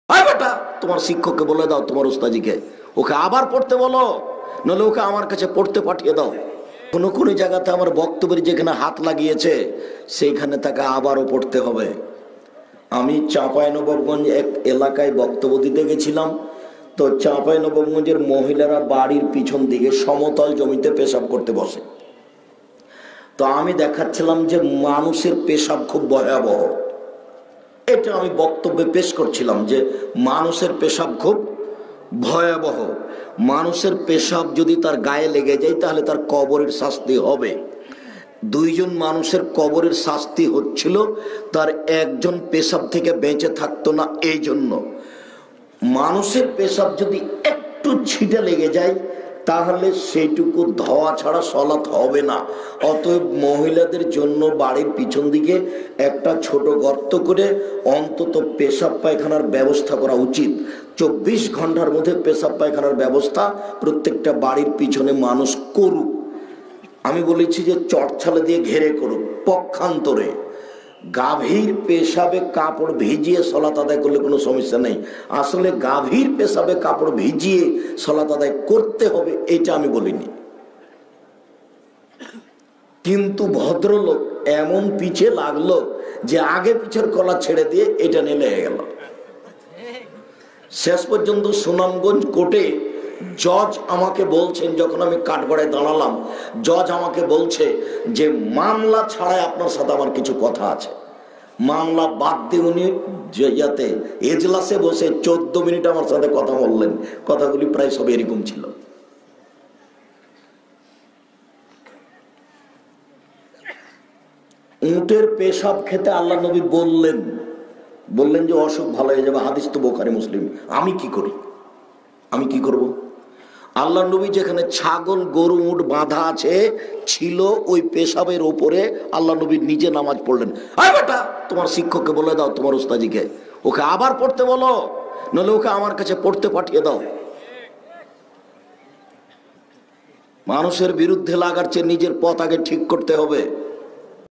আয় বেটা, তোমার শিক্ষককে বলে দাও, তোমার উস্তাজিকে ওকে আবার পড়তে বলো, নইলে ওকে আমার কাছে পড়তে পাঠিয়ে দাও। কোনো কোনো জায়গাতে আমার বক্তব্যের যেখানে হাত লাগিয়েছে সেইখানে তাকে আবারও পড়তে হবে। আমি চাঁপাইনবাবগঞ্জ এক এলাকায় বক্তব্য দিতে গেছিলাম। তো চাঁপাইনবাবগঞ্জের মহিলারা বাড়ির পিছন দিকে সমতল জমিতে পেশাব করতে বসে। তো আমি দেখাচ্ছিলাম যে মানুষের পেশাব খুব ভয়াবহ। এটা আমি বক্তব্যে পেশ করছিলাম যে মানুষের পেশাব খুব ভয়াবহ। মানুষের পেশাব যদি তার গায়ে লেগে যায় তাহলে তার কবরের শাস্তি হবে। দুইজন মানুষের কবরের শাস্তি হচ্ছিল, তার একজন পেশাব থেকে বেঁচে থাকতো না। এই জন্য মানুষের পেশাব যদি একটু ছিটে লেগে যায় তাহলে সেইটুকু ধোয়া ছাড়া সলাৎ হবে না। অতএব মহিলাদের জন্য বাড়ির পিছন দিকে একটা ছোট গর্ত করে অন্তত পেশাব পায়খানার ব্যবস্থা করা উচিত। 24 ঘন্টার মধ্যে পেশাব পায়খানার ব্যবস্থা প্রত্যেকটা বাড়ির পিছনে মানুষ করুক। আমি বলেছি যে চটছালে দিয়ে ঘেরে করুক। পক্ষান্তরে গাভীর পেশাবে কাপড় ভিজিয়ে সলাত আদায় করলে কোনো সমস্যা নেই। আসলে গাভীর পেশাবে কাপড় ভিজিয়ে সলাত আদায় করতে হবে এটা আমি বলিনি, কিন্তু ভদ্রলোক এমন পিছে লাগলো যে আগে পিছের কলা ছেড়ে দিয়ে এটা নিয়ে লেগে গেল। শেষ পর্যন্ত সুনামগঞ্জ কোর্টে জজ আমাকে বলছেন, যখন আমি কাঠগড়ায় দাঁড়ালাম, জজ আমাকে বলছে যে মামলা ছাড়াই আপনার সাথে আমার কিছু কথা আছে। মামলা বাদ দিয়ে উনি যাতে এজলাসে বসে 14 মিনিট আমার সাথে কথা বললেন। কথাগুলি প্রায় সব এরকম ছিল। উটের পেশাব খেতে আল্লাহ নবী বললেন যে অসুখ ভালো হয়ে যাবে। হাদিস তো বুখারী মুসলিম। আমি কি করি? আমি কি করব? আল্লাহ নবী যেখানে ছাগল গরু উট বাঁধা আছে ছিল ওই পেশাবের ওপরে আল্লাহ নবী নিজে নামাজ পড়লেন। আয় বেটা, তোমার শিক্ষককে বলে দাও, তোমার উস্তাজিকে ওকে আবার পড়তে বলো, নইলে ওকে আমার কাছে পড়তে পাঠিয়ে দাও। মানুষের বিরুদ্ধে লাগার চেয়ে নিজের পথ আগে ঠিক করতে হবে।